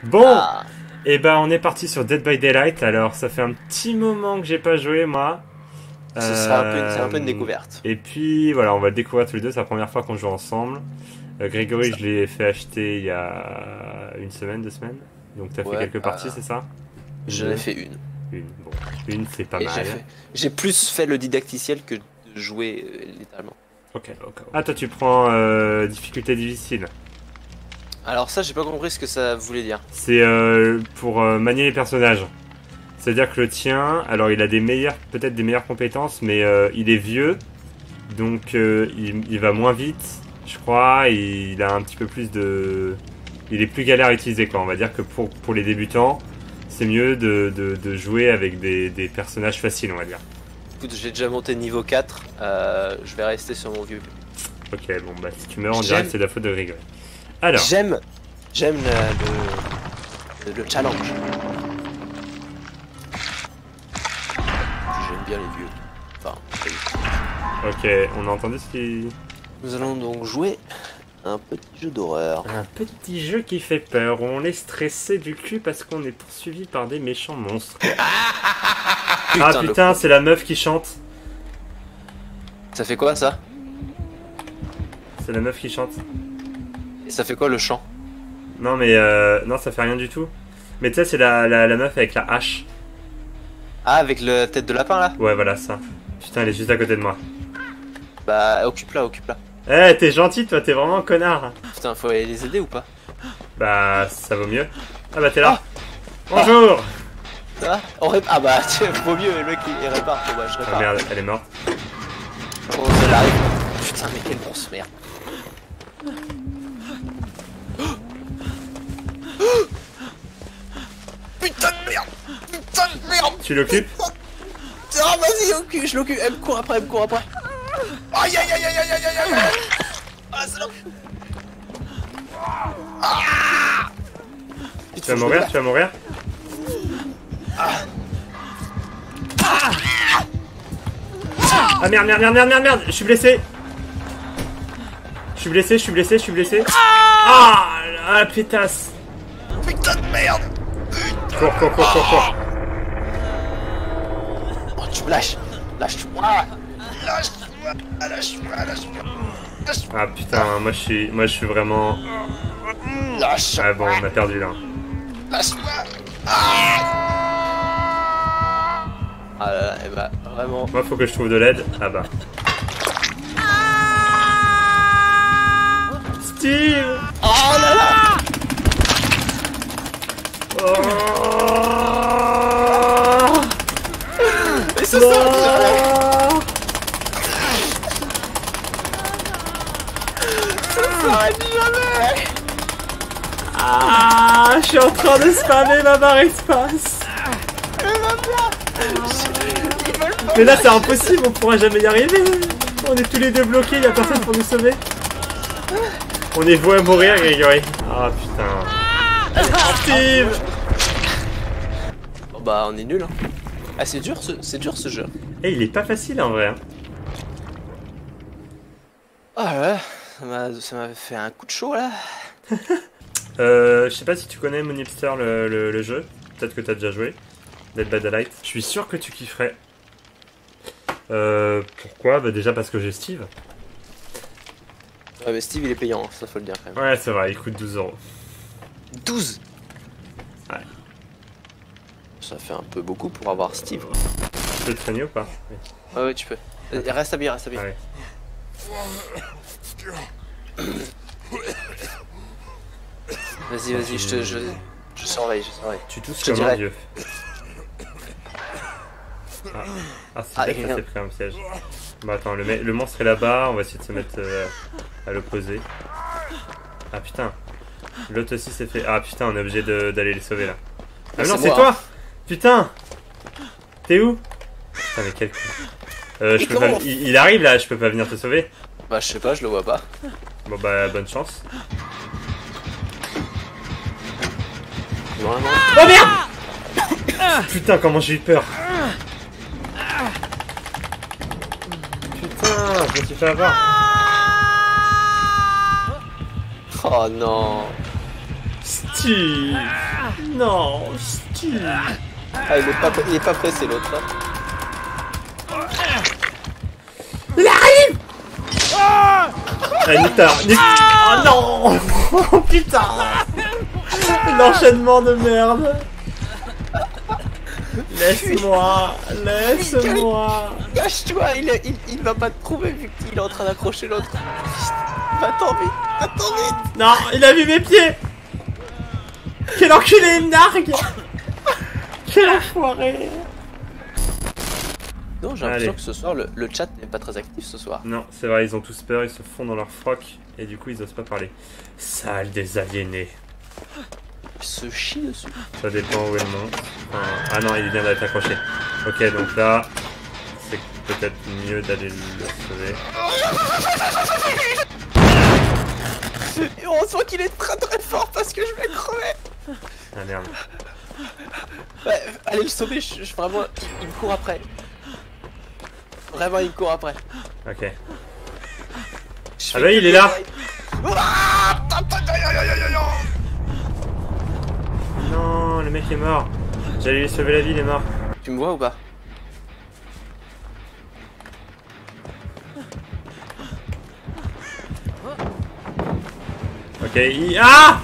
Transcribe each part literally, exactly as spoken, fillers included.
Bon, Ah. et ben on est parti sur Dead by Daylight. Alors ça fait un petit moment que j'ai pas joué moi. Ce sera un peu, c'est un peu une découverte. Et puis voilà, on va le découvrir tous les deux. C'est la première fois qu'on joue ensemble. Euh, Grégory, je l'ai fait acheter il y a une semaine, deux semaines. Donc t'as Ouais, fait quelques parties, euh, c'est ça? J'en ai fait une. Une, bon, une c'est pas Et mal. j'ai fait- J'ai plus fait le didacticiel que de jouer euh, littéralement. Ok, ok. Ah toi tu prends euh, difficulté difficile. Alors ça, j'ai pas compris ce que ça voulait dire. C'est euh, pour euh, manier les personnages. C'est-à-dire que le tien, alors il a des meilleures, peut-être des meilleures compétences, mais euh, il est vieux, donc euh, il, il va moins vite, je crois. Et il a un petit peu plus de, il est plus galère à utiliser quoi. On va dire que pour pour les débutants, c'est mieux de, de, de jouer avec des, des personnages faciles, on va dire. Écoute, j'ai déjà monté niveau quatre, euh, je vais rester sur mon vieux. Ok, bon bah si tu meurs en J'aime- direct, c'est de la faute de Grégory. Alors, J'aime, j'aime le, le, le challenge. J'aime bien les vieux. Enfin, ok, on a entendu ce qui... nous allons donc jouer à un petit jeu d'horreur. Un petit jeu qui fait peur, où on est stressé du cul parce qu'on est poursuivi par des méchants monstres. Ah le- putain, c'est la meuf qui chante. Ça fait quoi ça? C'est la meuf qui chante. Et ça fait quoi le chant? Non mais euh, non, ça fait rien du tout. Mais tu sais, c'est la, la, la meuf avec la hache. Ah, avec la tête de lapin là? Ouais, voilà ça. Putain, elle est juste à côté de moi. Bah, occupe-la, occupe-la. Eh, t'es gentil toi, t'es vraiment un connard. Putain, faut aller les aider ou pas? Bah, ça vaut mieux. Ah bah t'es là. Bonjour. Ça va? On rép- Ah bah, tiens, vaut mieux, le mec il répare. Bon bah, je Ah répare. merde, elle est morte. Oh, ça l'arrive. Putain, mais quelle grosse merde. Putain de merde! Putain de merde! Tu l'occupes? Ah, vas-y, occupe, je l'occupe. Elle me court après, elle me court après. Aïe aïe aïe aïe aïe aïe aïe aïe aïe. Ah, c'est long. Ah! Tu vas mourir, tu vas mourir. Ah merde, merde, merde, merde, merde, merde, je suis blessé. Je suis blessé, je suis blessé, je suis blessé. Ah, ah la pétasse. Putain de merde! Cours, cours, cours, cours, cours. Oh, tu me lâches! Lâche-moi! Lâche-moi! Lâche-moi! Lâche-moi! Lâche-moi! Ah putain, moi je suis, moi je suis vraiment. Lâche-moi! Ah bon, on a perdu là. Lâche-moi! Ah! Ah là là, eh bah, vraiment. Moi faut que je trouve de l'aide. Ah bah. Steve. Oh là là! Oh. Mais ça s'arrête jamais! Ça s'arrête jamais! Ah, je suis en train de spammer ma barre espace. Mais là c'est impossible, on pourra jamais y arriver. On est tous les deux bloqués, y a personne pour nous sauver. On est voué à mourir, Grégory. Ah putain. Steve. Bon bah on est nul hein. Ah c'est dur ce, c'est dur ce jeu. Eh, il est pas facile en vrai. Hein. Ah ouais, ça m'a, ça m'a fait un coup de chaud là. Euh, je sais pas si tu connais Monipster le, le, le jeu. Peut-être que t'as déjà joué. Dead by Daylight. Je suis sûr que tu kifferais. Euh, pourquoi? Bah déjà parce que j'ai Steve. Ouais mais Steve il est payant, ça faut le dire quand même. Ouais, c'est vrai, il coûte douze euros. douze. Ouais. Ça fait un peu beaucoup pour avoir Steve. Tu peux te soigner ou pas? Oui. Ouais ouais tu peux. Euh, Reste habillé, reste habillé. Ah ouais. Vas-y vas-y, je te, je, je surveille, je surveille. Tu tousses Je te comme un dirai. vieux. Ah, ah c'est Ah, vrai que ça rien. s'est pris un piège. Bah attends, le, le monstre est là-bas, on va essayer de se mettre euh, à l'opposé. Ah putain, l'autre aussi s'est fait... Ah putain, on est obligé de- d'aller les sauver là. Ah mais non, C'est c'est moi. toi. Putain. T'es où? Putain mais quel con. Euh, je Mais peux pas... comment il, il arrive là, je peux pas venir te sauver. Bah je sais pas, je le vois pas. Bon bah bonne chance. Vraiment. Oh merde. Putain, comment j'ai eu peur. Putain, je me suis fait avoir. Oh non. Steve. Non, Steve. Ah, il est pas, il est pas pressé l'autre. Hein. Il arrive. Ah, Nita, Nita. Oh non. Oh putain. L'enchaînement de merde. Laisse-moi, laisse-moi. Cache-toi, il, il, il va pas te trouver vu qu'il est en train d'accrocher l'autre. Va-t'en vite, va-t'en vite. Non, il a vu mes pieds. Quel enculé, il me nargue. Quel enfoiré. Non, j'ai l'impression que ce soir, le, le chat n'est pas très actif ce soir. Non, c'est vrai, ils ont tous peur, ils se font dans leur froc et du coup ils osent pas parler. Sale des aliénés. Ils se chient dessus. Ça dépend où elle monte. Enfin, ah non, il vient d'être accroché. Ok, donc là, c'est peut-être mieux d'aller le sauver. Et on sent qu'il est très très fort parce que je vais crever. Ah merde. Ouais, allez le sauver, je, je, vraiment, il, il me court après. Vraiment, il me court après. Ok. Je Ah bah il est là. Non, le mec est mort. J'allais lui sauver la vie, il est mort. Tu me vois ou pas? Ok, il... Ah,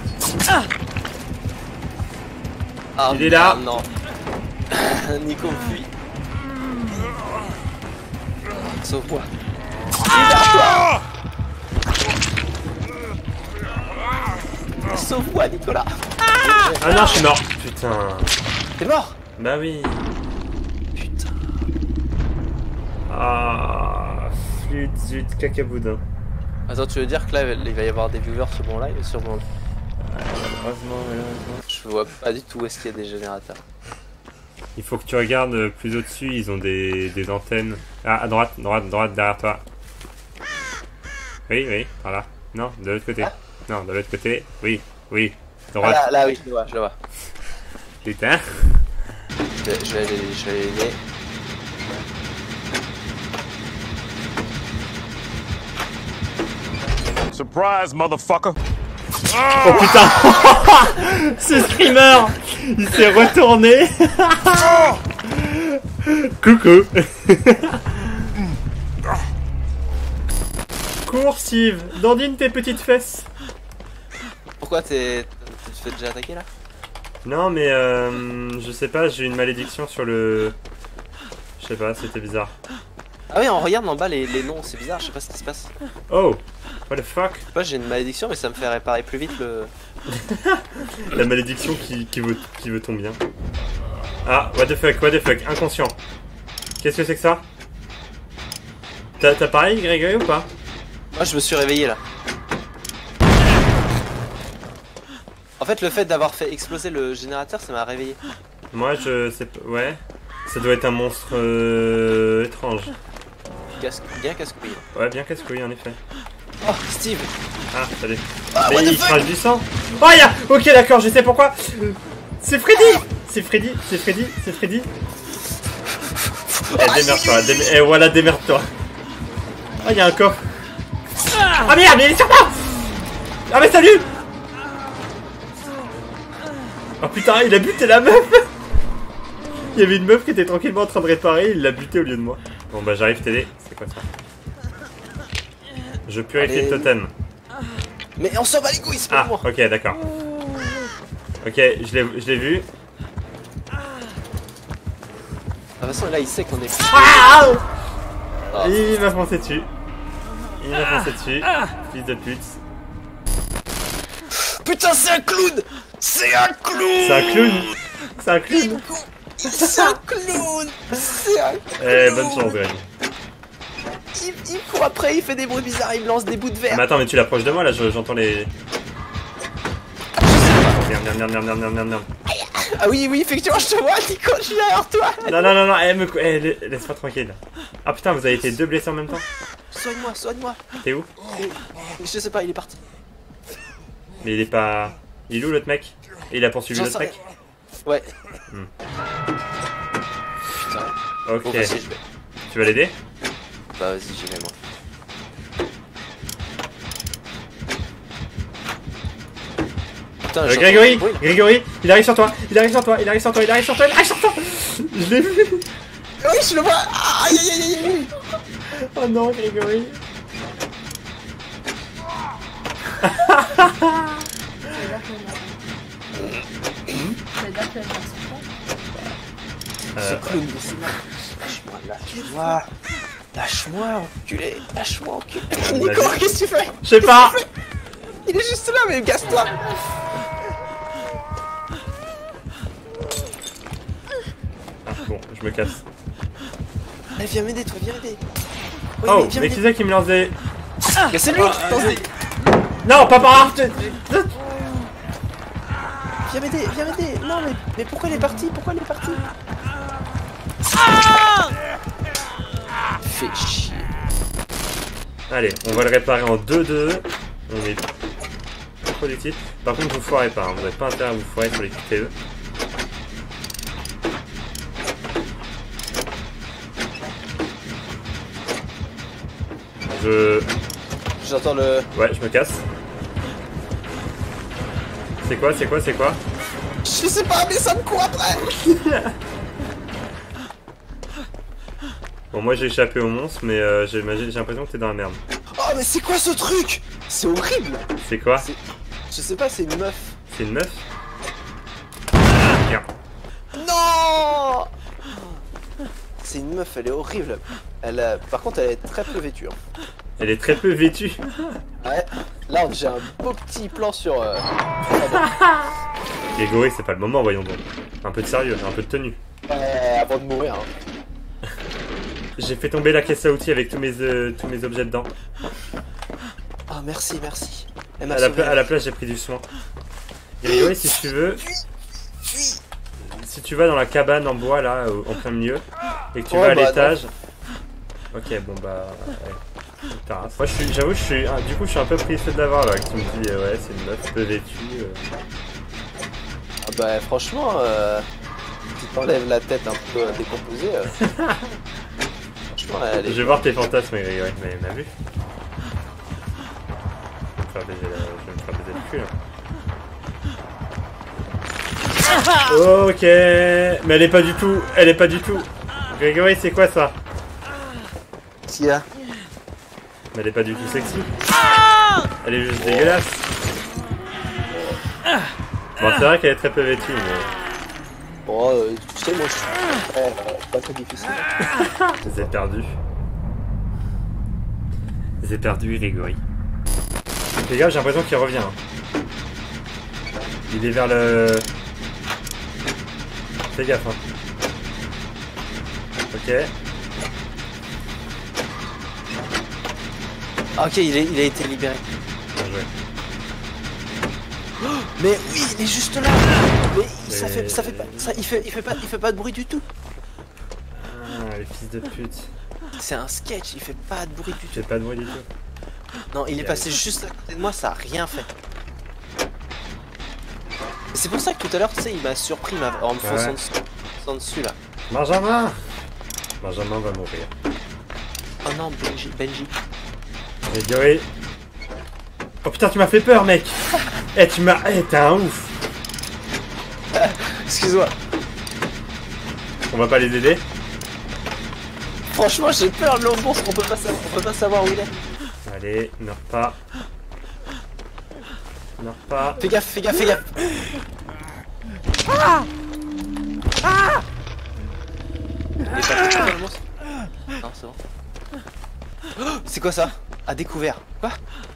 Ah, il est là. Non. Nico fuit. Sauve-moi. Libère-toi. Sauve-moi, Nicolas. Ah non, je suis mort. Putain. T'es mort? Bah oui. Putain. Ah, flûte, zut, cacaboudin. Attends, tu veux dire que là, il va y avoir des viewers sur mon live, sur mon... Malheureusement, malheureusement. Je vois pas du tout où est-ce qu'il y a des générateurs. Il faut que tu regardes plus au-dessus, ils ont des, des antennes. Ah, à droite, droite, droite, derrière toi. Oui, oui, par là. Non, de l'autre côté. Ah. Non, de l'autre côté. Oui, oui, Ah, droite. là, là, oui, je le vois, je le vois. Putain. Je vais, je vais aller, je vais aller aider. Surprise, motherfucker! Oh putain. Ce screamer, il s'est retourné. Coucou. Cours, Steve. Dandine tes petites fesses. Pourquoi t'es... Tu te fais déjà attaquer là? Non mais euh, je sais pas, j'ai une malédiction sur le... Je sais pas, c'était bizarre. Ah oui, on regarde en bas les, les noms, c'est bizarre, je sais pas ce qui se passe. Oh, what the fuck. Je sais pas, j'ai une malédiction mais ça me fait réparer plus vite le... La malédiction qui, qui, veut, qui veut ton bien. Ah, what the fuck, what the fuck, inconscient. Qu'est-ce que c'est que ça? T'as pareil Grégory ou pas? Moi je me suis réveillé là. En fait le fait d'avoir fait exploser le générateur ça m'a réveillé. Moi je sais pas, ouais. Ça doit être un monstre euh, étrange. Casse... Bien casse-couille. Ouais, bien casse-couille en effet. Oh Steve. Ah, salut. Ah, Mais what the il fuck. crache du sang. Oh y'a. Ok d'accord, je sais pourquoi. C'est Freddy. C'est Freddy, c'est Freddy, c'est Freddy. Eh, démerde-toi, dém... eh voilà, démerde-toi. Oh, y'a un coffre. Ah merde, mais il est sur moi. Ah mais salut. Oh putain, il a buté la meuf. Il y avait une meuf qui était tranquillement en train de réparer, il l'a buté au lieu de moi. Bon bah j'arrive t'aider, c'est quoi ça? Je purifie Allez. le totem. Mais on s'en bat les couilles, c'est pas Ah, pour moi. ok, d'accord. Ok, je l'ai vu. De toute façon là il sait qu'on est... Ah Oh. Il m'a foncé dessus. Il m'a foncé dessus. Fils de pute. Putain c'est un clown. C'est un clown. C'est un clown. C'est un clown. C'est un clown. C'est un clown. Eh, bonne chance, Greg. Il, il court après, il fait des bruits bizarres, il me lance des bouts de verre. Mais attends, mais tu l'approches de moi là, je- j'entends les. Merde, merde, merde, merde, merde, merde, merde. Ah oui, oui, effectivement, je te vois, Nico, je suis derrière toi. Non, non, non, non, eh, me cou- eh, la- laisse-moi tranquille. Ah putain, vous avez été deux blessés en même temps? Soigne-moi, soigne-moi. T'es où? Je sais pas, il est parti. Mais il est pas. Il est où l'autre mec? Et il a poursuivi J'en l'autre sais mec? Ouais. Hmm. Putain. Ok. Bon, vas-y, je vais. Tu vas l'aider? Bah, vas-y, j'y vais, moi. Putain, Euh, j'entends Grégory, du bruit. Grégory, il arrive sur toi, il arrive sur toi, il arrive sur toi, il arrive sur toi, il arrive sur toi. Je l'ai vu. Oui, je le vois. Aïe aïe aïe aïe aïe. Oh non, Grégory. C'est-à-dire qu'elle va Ce Euh, clown de cinéma. Lâche-moi, lâche-moi. Lâche-moi, enculé. Lâche-moi, enculé. on Nico, l'a vu. qu'est-ce que tu fais? Je sais pas. Il est juste là, mais casse-toi. Ah, bon, je me casse. Allez, viens m'aider, toi, viens m'aider. Oui, Oh, viens mais qui m'aider. c'est qui me lance des... Mais c'est lui qui lance des- Non, pas par là. Viens m'aider, viens m'aider. Non, mais, mais pourquoi il est parti? Pourquoi il est parti? Fais chier. Allez, on va le réparer en deux deux. On est productif. Par contre, vous foirez pas, hein. Vous n'avez pas intérêt à vous foirer sur les Q T E. Je... J'entends le... Ouais, je me casse. C'est quoi, c'est quoi, c'est quoi? Je sais pas, mais ça me court après. Bon, moi j'ai échappé au monstre, mais euh, j'ai j'ai l'impression que t'es dans la merde. Oh, mais c'est quoi ce truc? C'est horrible. C'est quoi? C'est- Je sais pas, c'est une meuf. C'est une meuf? Tiens. Non. C'est une meuf, elle est horrible. Elle a... Par contre, elle est très peu vêtue. hein. Elle est très peu vêtue. Ouais. Là, j'ai un beau petit plan sur... Euh... Grégory, c'est pas le moment, voyons donc. Un peu de sérieux, un peu de tenue. Ouais, avant de mourir. Hein. J'ai fait tomber la caisse à outils avec tous mes, euh, tous mes objets dedans. Oh, merci, merci. Elle m'a À la, sauvé. pla- à la place, j'ai pris du soin. Grégory, si tu veux, Fuis. si tu vas dans la cabane en bois là, au- en plein milieu, et que tu Oh, vas à bah, l'étage. Ok, bon bah. Ouais. Putain, moi, je suis, j'avoue, je suis, ah, du coup, je suis un peu triste de l'avoir là. Que tu me dis, euh, ouais, c'est une meuf peu vêtue. euh. Ah bah, franchement, euh... tu t'enlèves la tête un peu euh, décomposée. euh. Franchement, elle Je est... vais voir tes fantasmes, Grégory, mais m'a vu. Je vais me faire baiser, la... je vais me faire baiser le cul là. Ok, mais elle est pas du tout, elle est pas du tout. Grégory, c'est quoi ça? Qu'est-ce qu'il y a? Mais elle est pas du tout sexy. Elle est juste dégueulasse. Bon, c'est vrai qu'elle est très peu vêtue, mais Bon, euh, tu sais, moi, je suis très, euh, pas très difficile. je les ai perdus. Je les ai perdus, Grégory. Fais gaffe, j'ai l'impression qu'il revient. hein. Il est vers le... Fais gaffe, hein. Ok. Ah, ok, il, est, il a été libéré. Bien joué. Mais oui, il est juste là. Mais ça Mais- fait, ça fait pas, ça, il fait, il fait pas, il fait pas de bruit du tout. Ah, les fils de pute. C'est un sketch, il fait pas de bruit du tout. J'ai pas de bruit du tout. Non, il est passé juste à côté de moi, ça a rien fait. C'est pour ça que tout à l'heure, tu sais, il m'a surpris ma- en me Ouais. fonçant dessus, fonçant dessus là. Benjamin Benjamin va mourir. Oh non, Benji, Benji. Grégory. Oh putain, tu m'as fait peur, mec. Eh, tu m'as... Eh, t'es un ouf. Excuse-moi. On va pas les aider? Franchement, j'ai peur de l'autre monstre, on peut pas savoir, on peut pas savoir où il est. Allez, meurs pas. Meurs pas. Fais gaffe, fais gaffe, fais gaffe. Il est pas touché par le monstre? Non, c'est bon. Oh, c'est quoi ça? À découvert. Quoi?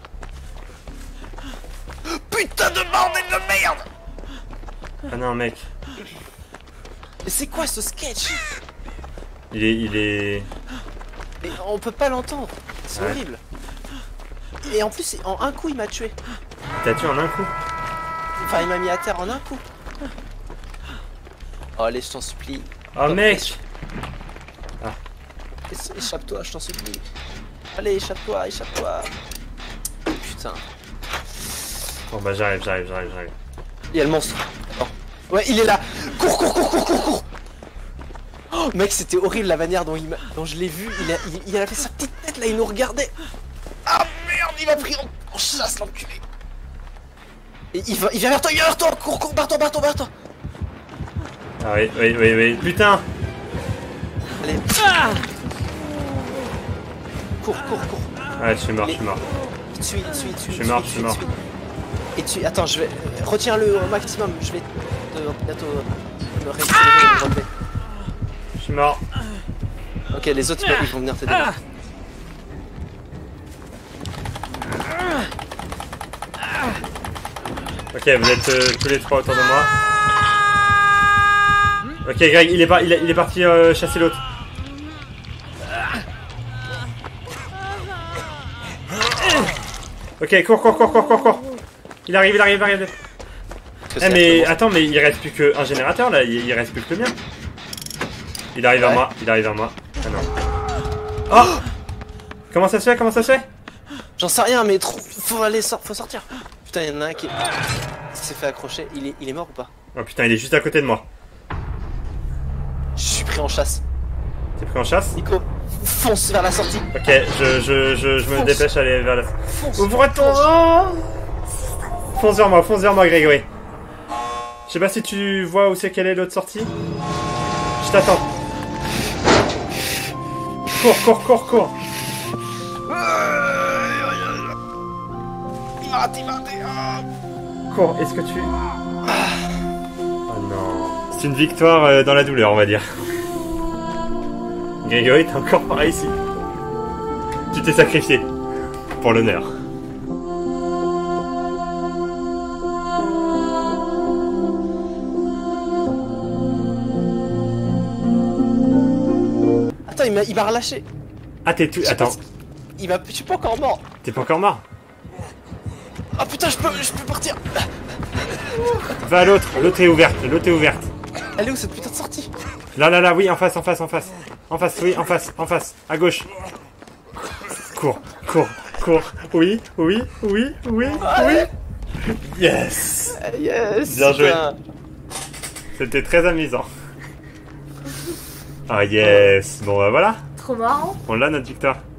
Putain de bordel de merde! Ah non, mec. Mais c'est quoi ce sketch? Il est... Il est... Mais on peut pas l'entendre. C'est Ouais. horrible. Et en plus, en un coup, il m'a tué. T'as tué en un coup? Enfin, il m'a mis à terre en un coup. Oh, allez, je t'en supplie. Oh, mec. Écha- Échappe-toi, je t'en supplie. Allez, échappe-toi, échappe-toi. Putain. Bon bah j'arrive, j'arrive, j'arrive, j'arrive. Il y a le monstre. Attends. Ouais, il est là. Cours, cours, cours, cours, cours, cours. Oh, mec, c'était horrible la manière dont, il m'a- dont je l'ai vu. Il a, il, il a fait sa petite tête là, il nous regardait. Ah merde, il m'a pris en, en chasse, l'enculé. Et il, va, il vient vers toi, il vient vers toi. Cours, cours, barre-toi, barre-toi, barre-toi. Ah oui, oui, oui, oui. Putain. Allez. Ah cours, cours, cours. Ouais, je suis mort, Les... je suis mort. Il tue, il tue, il tue. Je suis mort, je suis mort. Et tu... Attends, je vais... Retiens-le au maximum, je vais te... bientôt me récupérer et me relever. Je suis mort. Ok, les autres ils vont venir t'aider. Ok, vous êtes euh, tous les trois autour de moi. Ok, Greg, il est, par... il est, il est parti euh, chasser l'autre. Ok, cours, cours, cours, cours, cours, cours. Il arrive, il arrive, il arrive. Eh mais attends, mais il reste plus qu'un générateur là, il, il reste plus que le mien. Il arrive ouais. vers moi, il arrive vers moi. Ah non. Oh, comment ça se fait, comment ça se fait? J'en sais rien, mais trop... faut aller, sor... faut sortir. Putain, il y en a un qui, qui s'est fait accrocher. Il est... il est mort ou pas? Oh putain, il est juste à côté de moi. Je suis pris en chasse. T'es pris en chasse? Nico, fonce vers la sortie. Ok, je, je, je, je me Fonce. dépêche d'aller vers la... Fonce. Ouvre ton... Oh, fonce vers moi, fonce vers moi, Grégory. Je sais pas si tu vois où c'est qu'elle est l'autre sortie. Je t'attends. Cours, cours, cours, cours. Il m'a raté, il m'a raté. Cours, est-ce que tu... Oh non. C'est une victoire euh, dans la douleur, on va dire. Grégory, t'es encore par ici. Tu t'es sacrifié. Pour l'honneur. Attends, il m'a il m'a relâché. Ah, t'es tout... Je sais Attends. pas si- Il m'a... Je suis pas encore mort. T'es pas encore mort? Ah putain, je peux, je peux partir. Va à l'autre. L'autre est ouverte. L'autre est ouverte. Elle est où cette putain de sortie? Là, là, là, oui, en face, en face, en face. En face, oui, en face, en face. À gauche. Cours, cours, cours. Oui, oui, oui, oui, oui. Yes. Yes. Bien joué. Putain. C'était très amusant. Ah yes. Bon, bah voilà. Trop marrant. On l'a, notre victoire.